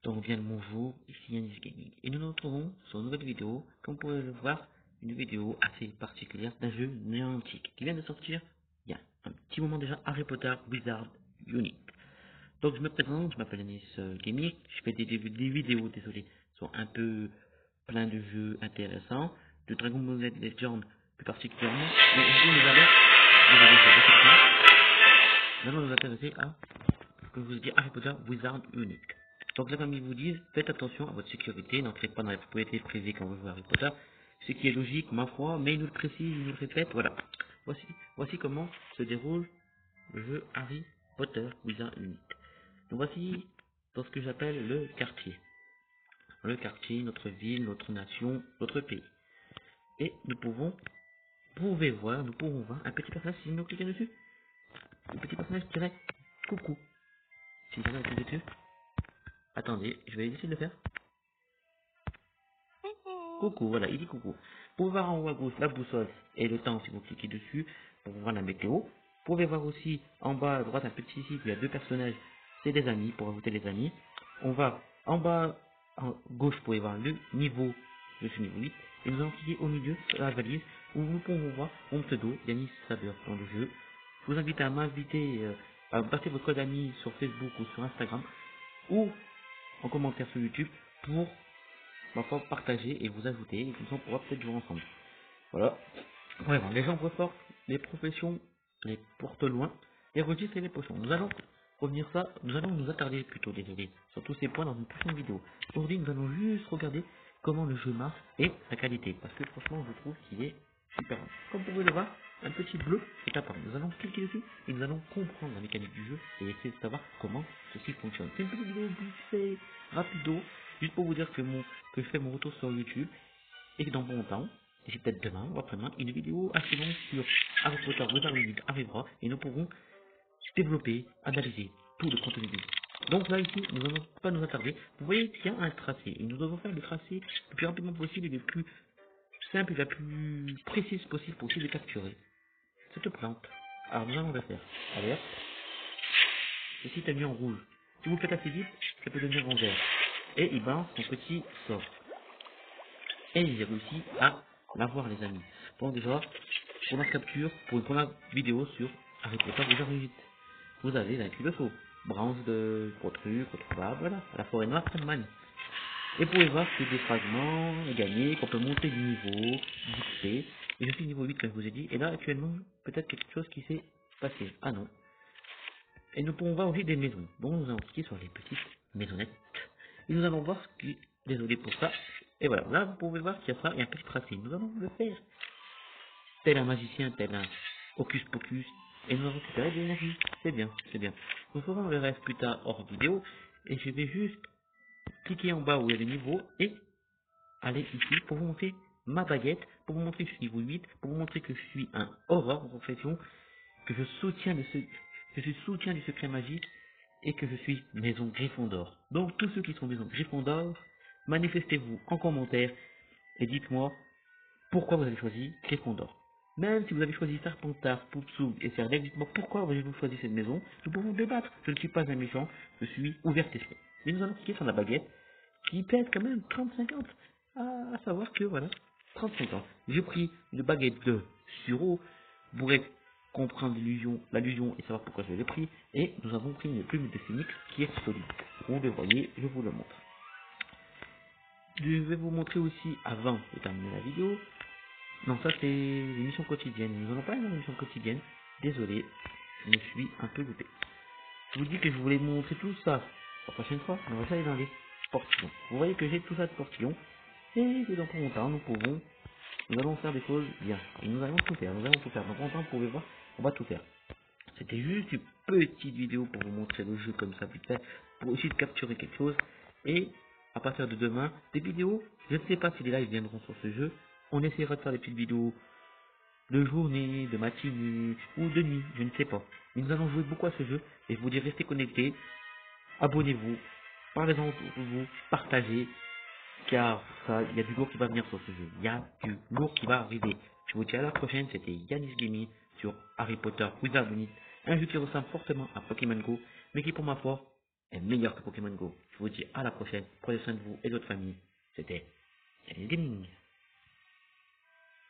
Donc bien le bonjour, ici Yanis Gaming. Et nous nous retrouvons sur une nouvelle vidéo, comme vous pouvez le voir, une vidéo assez particulière d'un jeu néantique qui vient de sortir il y a un petit moment déjà, Harry Potter Wizard Unite. Donc je me présente, je m'appelle Yanis Gaming, je fais des vidéos, désolé, sont un peu plein de jeux intéressants, de Dragon Ball Z Legend plus particulièrement, mais aujourd'hui nous allons nous intéresser à, comme je vous ai dit, Harry Potter Wizard Unite. Donc là, comme ils vous disent, faites attention à votre sécurité, n'entrez pas dans les propriétés privées quand vous jouez à Harry Potter, ce qui est logique, ma foi, mais il nous le précise, il nous le répète, voilà. Voici comment se déroule le jeu Harry Potter Wizard Unite. Donc voici dans ce que j'appelle le quartier. Le quartier, notre ville, notre nation, notre pays. Et nous pouvons voir un petit personnage, si nous cliquons dessus, le petit personnage dirait coucou. Si jamais vous cliquez dessus, attendez, je vais essayer de le faire. Coucou, voilà, il dit coucou. Vous pouvez voir en haut à gauche la boussole et le temps si vous cliquez dessus pour voir la météo. Vous pouvez voir aussi en bas à droite un petit site où il y a deux personnages, c'est des amis, pour ajouter les amis. On va en bas à gauche, vous pouvez voir le niveau, je suis niveau 8, et nous allons cliquer au milieu sur la valise où nous pouvons voir mon pseudo, Yanis Saber dans le jeu. Je vous invite à à me passer votre code ami sur Facebook ou sur Instagram ou en commentaire sur YouTube pour parfois partager et vous ajouter, et comme ça on pourra peut-être jouer ensemble. Voilà. Ouais, bon, les gens forts, les professions, les portent loin, les registres et les potions. Nous allons nous attarder plutôt, désolé, sur tous ces points dans une prochaine vidéo. Aujourd'hui, nous allons juste regarder comment le jeu marche et sa qualité, parce que franchement, je trouve qu'il est super bon. Comme vous pouvez le voir, un petit bleu est apparu. Nous allons cliquer dessus et nous allons comprendre la mécanique du jeu et essayer de savoir comment ceci fonctionne. C'est une petite vidéo vite fait, rapido, juste pour vous dire que je fais mon retour sur YouTube et que dans bon temps, et c'est peut-être demain ou après-demain, une vidéo assez longue sur Harry Potter Wizard Unite arrivera et nous pourrons développer, analyser tout le contenu du jeu. Donc là ici, nous n'allons pas nous attarder. Vous voyez qu'il y a un tracé et nous devons faire le tracé le plus rapidement possible et le plus simple et la plus précise possible pour essayer de capturer cette plante. Alors nous allons le faire. Allez hop, ceci est mis en rouge. Si vous le faites assez vite, ça peut devenir en vert. Et il balance son petit sort. Et j'ai réussi à l'avoir les amis. Bon déjà, pour la capture, pour une première vidéo sur Harry Potter Wizard Unite, vous avez vaincu le saut. Branche de gros trucs, retrouvable, voilà, à la forêt noire près de Man. Et vous pouvez voir que des fragments gagnés, qu'on peut monter du niveau, d'XP. Et je suis niveau 8 comme je vous ai dit, et là actuellement, peut-être quelque chose qui s'est passé. Ah non. Et nous pouvons voir aussi des maisons. Donc nous allons cliquer sur les petites maisonnettes. Et nous allons voir ce qui... Désolé pour ça. Et voilà, là vous pouvez voir qu'il y a ça et un petit tracé. Nous allons le faire. Tel un magicien, tel un hocus pocus. Et nous allons récupérer de l'énergie. C'est bien, c'est bien. Nous ferons le reste plus tard hors vidéo. Et je vais juste cliquer en bas où il y a le niveau et aller ici pour vous montrer ma baguette, pour vous montrer que je suis niveau 8, pour vous montrer que je suis un horreur en profession, que je soutiens du secret magique et que je suis maison Gryffondor. Donc tous ceux qui sont maison Gryffondor, manifestez-vous en commentaire et dites-moi pourquoi vous avez choisi Gryffondor. Même si vous avez choisi Serpentard, Poufsouffle et Serdaigle, dites-moi pourquoi avez-vous choisi cette maison. Nous pouvons débattre. Je ne suis pas un méchant, je suis ouvert d'esprit. Et nous allons cliquer sur la baguette qui pèse quand même 30-50. À savoir que voilà, 35 ans. J'ai pris une baguette de Suro. Vous pourrez comprendre l'allusion et savoir pourquoi je l'ai pris. Et nous avons pris une plume de phénix qui est solide. Vous le voyez, je vous le montre. Je vais vous montrer aussi, avant de terminer la vidéo, non ça c'est l'émission quotidienne. Nous n'allons pas une émission quotidienne. Désolé, je me suis un peu loupé. Je vous dis que je voulais vous montrer tout ça la prochaine fois. On va aller dans les portillons. Vous voyez que j'ai tout ça de portillons. Et que dans pas longtemps, nous allons faire des choses bien. Et nous allons tout faire. Dans pas longtemps, vous pouvez voir, on va tout faire. C'était juste une petite vidéo pour vous montrer le jeu comme ça, vite fait, pour essayer de capturer quelque chose. Et à partir de demain, des vidéos, je ne sais pas si les lives viendront sur ce jeu. On essaiera de faire des petites vidéos de journée, de matinée ou de nuit, je ne sais pas. Mais nous allons jouer beaucoup à ce jeu et je vous dis restez connectés, abonnez-vous, parlez-en autour de vous, partagez, car ça, il y a du lourd qui va venir sur ce jeu. Il y a du lourd qui va arriver. Je vous dis à la prochaine, c'était Yanis Gaming sur Harry Potter Wizard Unite, un jeu qui ressemble fortement à Pokémon Go, mais qui pour ma part est meilleur que Pokémon Go. Je vous dis à la prochaine. Prenez soin de vous et de votre famille. C'était Gaming.